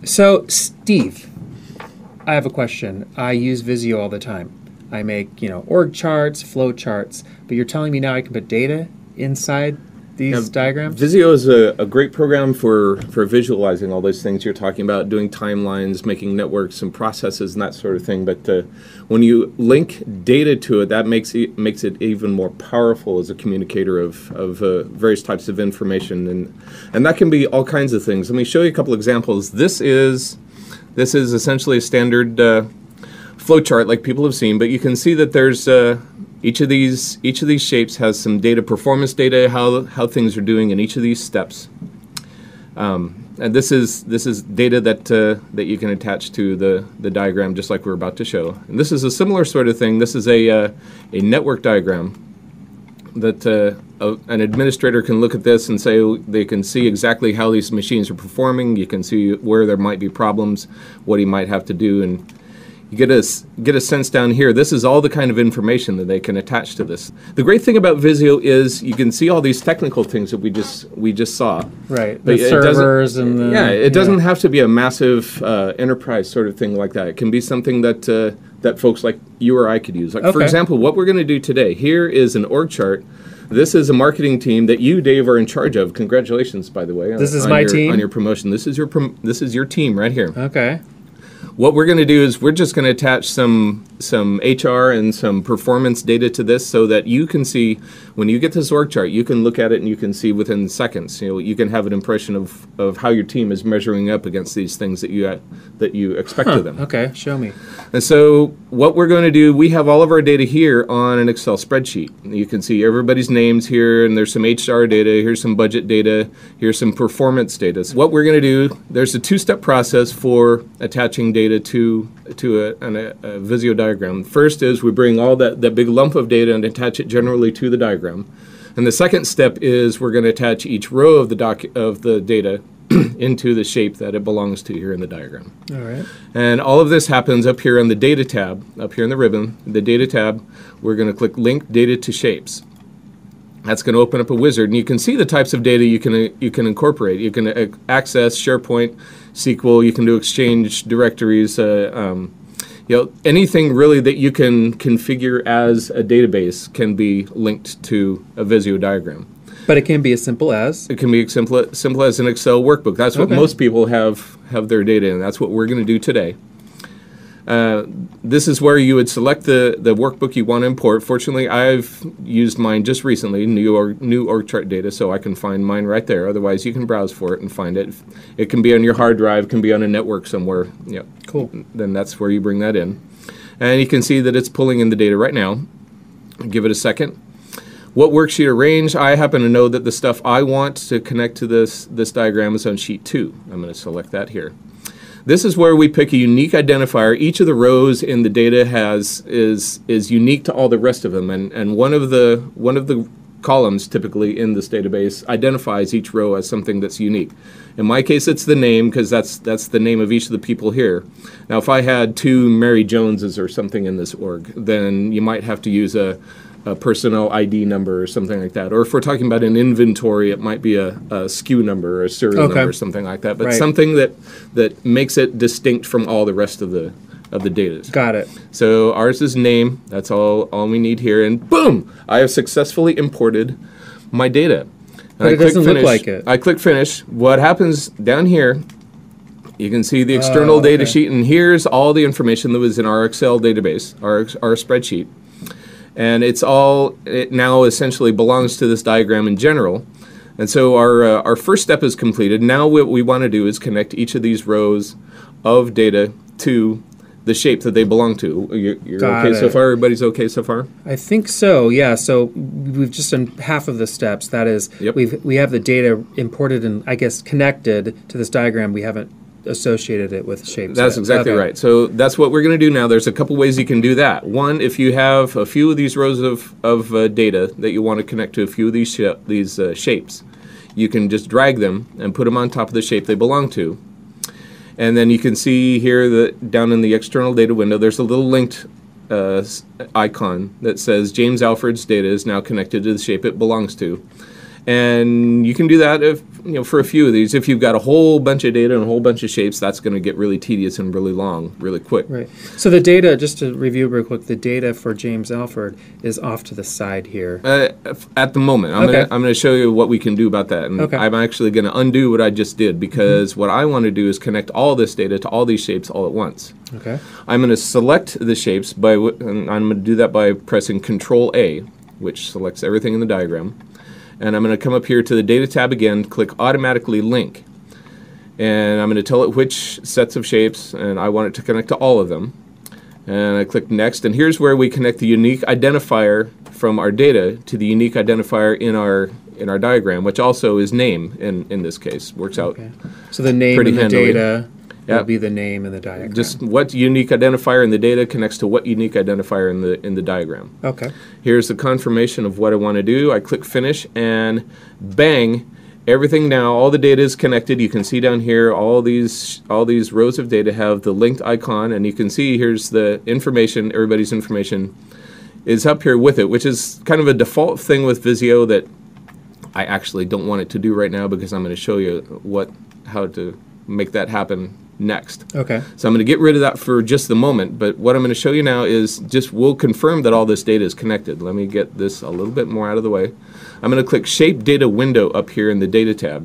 So, Steve, I have a question. I use Visio all the time. I make, org charts, flow charts, but you're telling me now I can put data inside these diagrams? Visio is a great program for visualizing all those things you're talking about, doing timelines, making networks and processes and that sort of thing. But when you link data to it, that makes it even more powerful as a communicator of various types of information. And that can be all kinds of things. Let me show you a couple examples. This is essentially a standard flowchart like people have seen, but you can see that there's each of these shapes has some data, performance data, how things are doing in each of these steps. And this is data that you can attach to the diagram, just like we're about to show. And this is a similar sort of thing. This is a network diagram that an administrator can look at this and say they can see exactly how these machines are performing. You can see where there might be problems, what he might have to do, and you get a sense down here. This is all the kind of information that they can attach to this. The great thing about Visio is you can see all these technical things that we just saw. Right, the servers and the... Yeah, it doesn't have to be a massive enterprise sort of thing like that. It can be something that that folks like you or I could use. Like, for example, what we're going to do today, here is an org chart. This is a marketing team that you, Dave, are in charge of. Congratulations, by the way. This is my team? On your promotion. This is your team right here. Okay. What we're going to do is we're just going to attach some HR and some performance data to this so that you can see, when you get this org chart, you can look at it and you can see within seconds. You can have an impression of how your team is measuring up against these things that you expect of them. Okay, show me. And so what we're going to do, we have all of our data here on an Excel spreadsheet. You can see everybody's names here, and there's some HR data, here's some budget data, here's some performance data. So what we're going to do, there's a two-step process for attaching data to a Visio diagram. First is we bring all that big lump of data and attach it generally to the diagram. And the second step is we're going to attach each row of the data into the shape that it belongs to here in the diagram. All right. And all of this happens up here on the Data tab, up here in the ribbon. The Data tab, we're going to click Link Data to Shapes. That's going to open up a wizard, and you can see the types of data you can incorporate. You can access SharePoint, SQL. You can do Exchange directories. Anything really that you can configure as a database can be linked to a Visio diagram. But it can be as simple as? It can be as simple as an Excel workbook. That's what most people have their data in. That's what we're going to do today. This is where you would select the workbook you want to import. Fortunately, I've used mine just recently, new org chart data, so I can find mine right there. Otherwise, you can browse for it and find it. It can be on your hard drive, can be on a network somewhere. Yeah, cool. Then that's where you bring that in. And you can see that it's pulling in the data right now. Give it a second. What worksheet arrange? I happen to know that the stuff I want to connect to this diagram is on sheet 2. I'm going to select that here. This is where we pick a unique identifier. Each of the rows in the data is unique to all the rest of them, and one of the columns typically in this database identifies each row as something that's unique. In my case, it's the name, because that's the name of each of the people here. Now, if I had 2 Mary Joneses or something in this org, then you might have to use a personnel ID number or something like that. Or if we're talking about an inventory, it might be a SKU number or a serial number or something like that. But something that makes it distinct from all the rest of the data. Got it. So ours is name. That's all we need here. And boom! I have successfully imported my data. And but it doesn't look like it. I click finish. What happens down here, you can see the external data sheet, and here's all the information that was in our Excel database, our spreadsheet. And it now essentially belongs to this diagram in general. And so our first step is completed. Now what we want to do is connect each of these rows of data to the shape that they belong to. You're okay so far? Everybody's okay so far? I think so, yeah. So we've just done half of the steps. That is, we have the data imported and, I guess, connected to this diagram. We haven't associated it with shapes. That's exactly right. So that's what we're going to do now. There's a couple ways you can do that. One, if you have a few of these rows of data that you want to connect to a few of these shapes, you can just drag them and put them on top of the shape they belong to. And then you can see here that down in the external data window, there's a little linked icon that says James Alfred's data is now connected to the shape it belongs to. And you can do that for a few of these. If you've got a whole bunch of data and a whole bunch of shapes, that's going to get really tedious and really long, really quick. Right. So the data, just to review real quick, the data for James Alford is off to the side here. At the moment, I'm going to show you what we can do about that. And I'm actually going to undo what I just did, because what I want to do is connect all this data to all these shapes all at once. Okay. I'm going to select the shapes and I'm going to do that by pressing Control A, which selects everything in the diagram. And I'm going to come up here to the Data tab again, click Automatically Link. And I'm going to tell it which sets of shapes, and I want it to connect to all of them. And I click Next, and here's where we connect the unique identifier from our data to the unique identifier in our diagram, which also is name in this case. Works out So the name in the handily. data will be the name in the diagram. Just what unique identifier in the data connects to what unique identifier in the diagram. Okay. Here's the confirmation of what I want to do. I click Finish, and bang, everything now, all the data is connected. You can see down here all these rows of data have the linked icon, and you can see here's the information, everybody's information is up here with it, which is kind of a default thing with Visio that I actually don't want it to do right now, because I'm going to show you how to make that happen next. Okay. So I'm going to get rid of that for just the moment, but what I'm going to show you now is we'll confirm that all this data is connected. Let me get this a little bit more out of the way. I'm going to click Shape Data Window up here in the Data tab,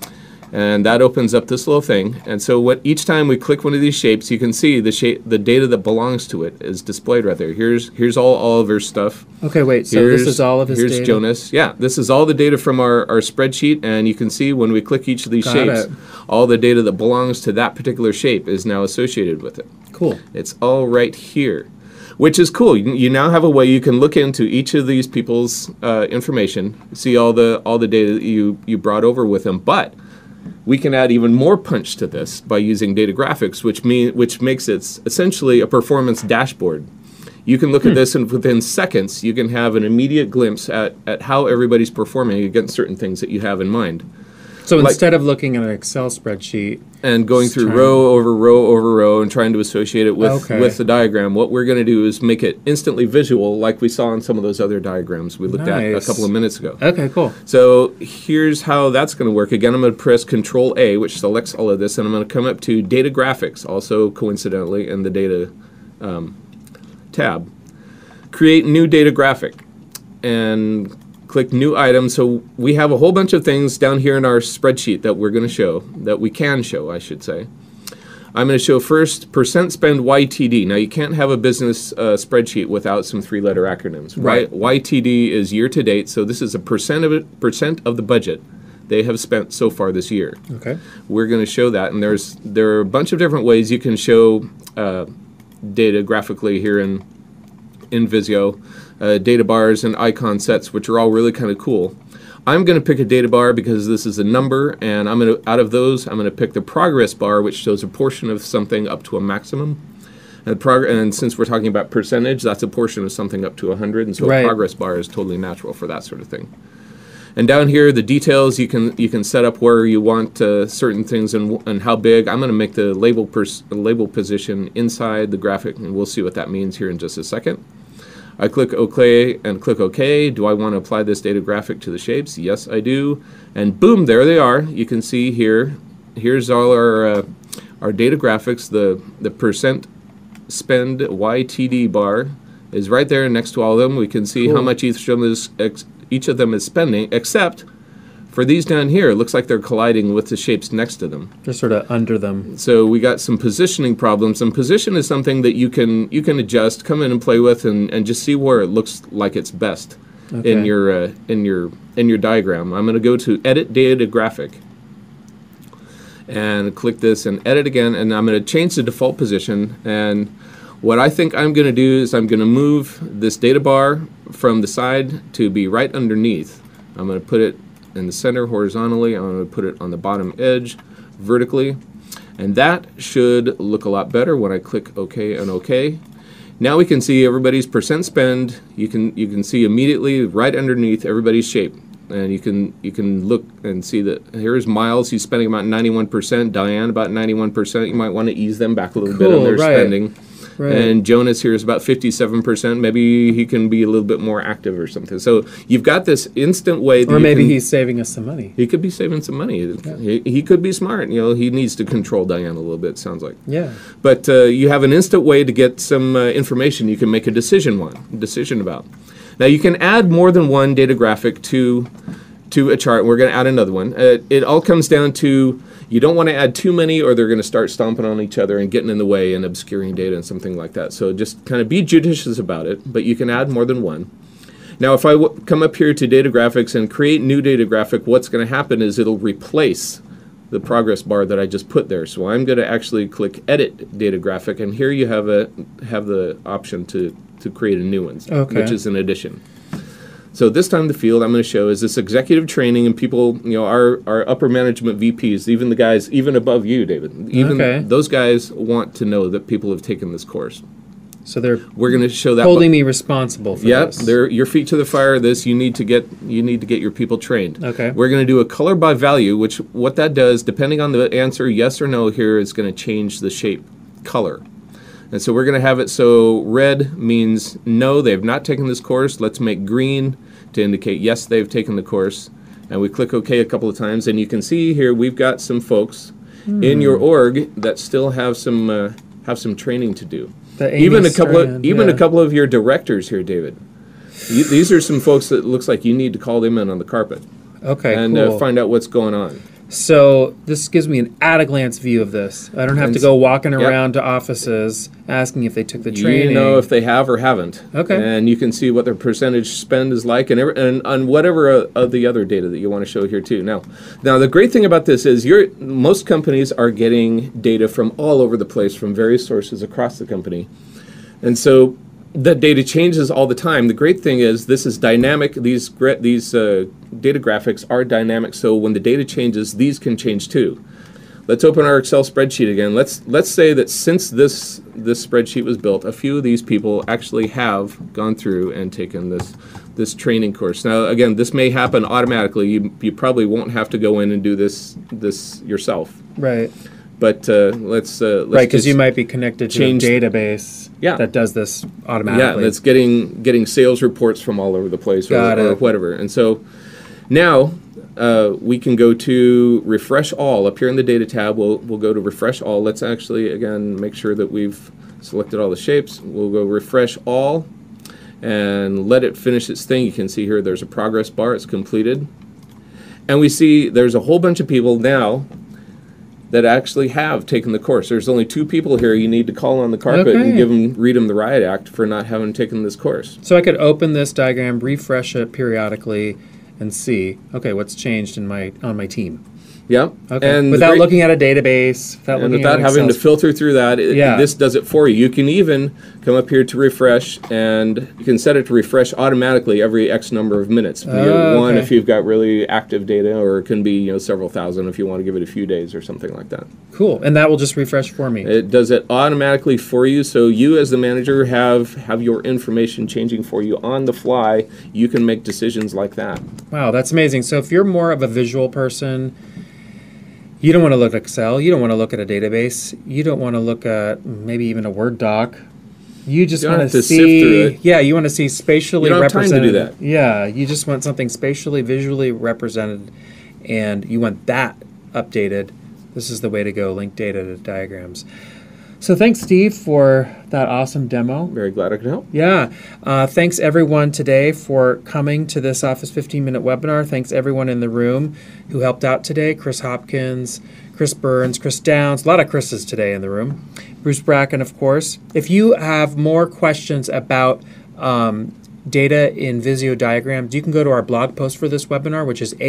and that opens up this little thing. And so each time we click one of these shapes, you can see the data that belongs to it is displayed right there. Here's all Oliver's stuff. Okay, wait, so this is all of his data? Here's Jonas. Yeah, this is all the data from our spreadsheet, and you can see when we click each of these shapes, all the data that belongs to that particular shape is now associated with it. Cool. It's all right here, which is cool. You now have a way you can look into each of these people's information, see all the data that you brought over with them, but we can add even more punch to this by using data graphics, which makes it essentially a performance dashboard. You can look at this, and within seconds, you can have an immediate glimpse at how everybody's performing against certain things that you have in mind. So instead of looking at an Excel spreadsheet and going through row over row over row and trying to associate it with the diagram, what we're going to do is make it instantly visual, like we saw in some of those other diagrams we looked at a couple of minutes ago. Okay, cool. So here's how that's going to work. Again, I'm going to press Control A, which selects all of this, and I'm going to come up to Data Graphics, also coincidentally in the Data tab. Create New Data Graphic, and click New Item. So we have a whole bunch of things down here in our spreadsheet that we're going to show, that we can show, I should say. I'm going to show first percent spend YTD. Now, you can't have a business spreadsheet without some three-letter acronyms, right? YTD is year to date, so this is a percent of the budget they have spent so far this year. Okay. We're going to show that, and there are a bunch of different ways you can show data graphically here in Visio. Data bars and icon sets, which are all really kind of cool. I'm going to pick a data bar because this is a number, and out of those, I'm going to pick the progress bar, which shows a portion of something up to a maximum. And since we're talking about percentage, that's a portion of something up to 100, and so a progress bar is totally natural for that sort of thing. And down here, the details, you can set up where you want certain things and how big. I'm going to make the label position inside the graphic, and we'll see what that means here in just a second. I click OK and click OK. Do I want to apply this data graphic to the shapes? Yes, I do. And boom, there they are. You can see here. Here's all our data graphics. The percent spend YTD bar is right there next to all of them. We can see how much each of them is spending, except for these down here, it looks like they're colliding with the shapes next to them. They're sort of under them. So we got some positioning problems, and position is something that you can adjust, come in and play with, and just see where it looks like it's best in your diagram. I'm going to go to Edit Data Graphic and click this and edit again, and I'm going to change the default position. And what I think I'm going to do is I'm going to move this data bar from the side to be right underneath. I'm going to put it in the center horizontally. I'm going to put it on the bottom edge vertically, and that should look a lot better when I click OK and OK. Now we can see everybody's percent spend. You can see immediately right underneath everybody's shape, and you can look and see that here's Miles. He's spending about 91%. Diane about 91%. You might want to ease them back a little bit on their spending. Right. And Jonas here is about 57%. Maybe he can be a little bit more active or something. So you've got this instant way that or maybe he's saving us some money. he could be saving some money. Yeah. He could be smart. You know, he needs to control Diane a little bit, sounds like. Yeah. But you have an instant way to get some information you can make a decision about. Now you can add more than one data graphic to a chart. We're going to add another one. It all comes down to you don't want to add too many or they're going to start stomping on each other and getting in the way and obscuring data and something like that. So just kind of be judicious about it, but you can add more than one. Now if I come up here to data graphics and create new data graphic, what's going to happen is it'll replace the progress bar that I just put there. So I'm going to actually click Edit Data Graphic, and here you have the option to create a new one, which is an addition. So this time the field I'm going to show is this executive training, and people, you know, our upper management VPs, even the guys, even above you, David, even those guys want to know that people have taken this course. So we're going to show that holding me responsible for this. They're your feet to the fire. This you need to get your people trained. Okay. We're going to do a color by value, which what that does, depending on the answer, yes or no, here is going to change the shape color. And so we're going to have it so red means no, they've not taken this course. Let's make green to indicate yes, they've taken the course. And we click OK a couple of times, and you can see here we've got some folks in your org that still have some training to do. Even a couple of your directors here, David. These are some folks that looks like you need to call them in on the carpet. Okay, and cool. Find out what's going on. So this gives me an at-a-glance view of this. I don't have to go walking around to offices asking if they took the training. You know if they have or haven't. Okay. And you can see what their percentage spend is like, and on whatever of the other data that you want to show here too. Now the great thing about this is most companies are getting data from all over the place from various sources across the company, and so that data changes all the time. The great thing is this is dynamic. These data graphics are dynamic, so when the data changes, these can change too. Let's open our Excel spreadsheet again. Let's say that since this spreadsheet was built, a few of these people actually have gone through and taken this training course. Now again, this may happen automatically. You probably won't have to go in and do this yourself. Right. But let's right, because you might be connected to a database that does this automatically. Yeah, that's getting sales reports from all over the place or whatever. And so now we can go to refresh all. Up here in the data tab, we'll go to refresh all. Let's actually, again, make sure that we've selected all the shapes. We'll go refresh all and let it finish its thing. You can see here there's a progress bar. It's completed. And we see there's a whole bunch of people now that actually have taken the course. There's only 2 people here you need to call on the carpet and read them the riot act for not having taken this course. So I could open this diagram, refresh it periodically, and see, okay, what's changed on my team. Yeah. Okay. And without looking at a database, without having to filter through that, this does it for you. You can even come up here to refresh, and you can set it to refresh automatically every X number of minutes. One if you've got really active data, or it can be several thousand if you want to give it a few days or something like that. Cool. And that will just refresh for me. It does it automatically for you, so you as the manager have your information changing for you on the fly. You can make decisions like that. Wow, that's amazing. So if you're more of a visual person, you don't want to look at Excel. You don't want to look at a database. You don't want to look at maybe even a Word doc. You just want to see. Sift through it. Yeah, you want to see spatially represented. You don't have time to do that. Yeah, you just want something spatially, visually represented, and you want that updated. This is the way to go. Link data to diagrams. So thanks, Steve, for that awesome demo. Very glad I could help. Yeah. Thanks, everyone, today for coming to this Office 15-minute webinar. Thanks, everyone in the room who helped out today. Chris Hopkins, Chris Burns, Chris Downs. A lot of Chris's today in the room. Bruce Bracken, of course. If you have more questions about data in Visio diagrams, you can go to our blog post for this webinar, which is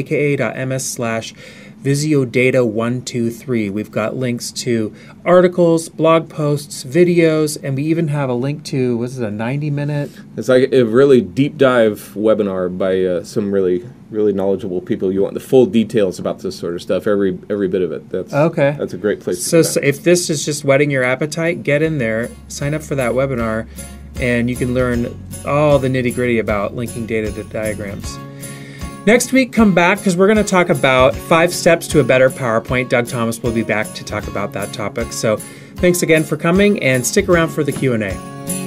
aka.ms/VisioData123. We've got links to articles, blog posts, videos, and we even have a link to, what is it, a 90-minute? It's like a really deep dive webinar by some really knowledgeable people. You want the full details about this sort of stuff, every bit of it. That's a great place to So if this is just whetting your appetite, get in there, sign up for that webinar, and you can learn all the nitty-gritty about linking data to diagrams. Next week, come back because we're going to talk about 5 steps to a better PowerPoint. Doug Thomas will be back to talk about that topic. So Thanks again for coming, and stick around for the Q&A.